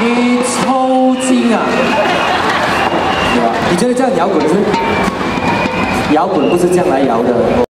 你抽筋啊？对吧？你觉得这样摇滚是？摇滚不是这样来摇的。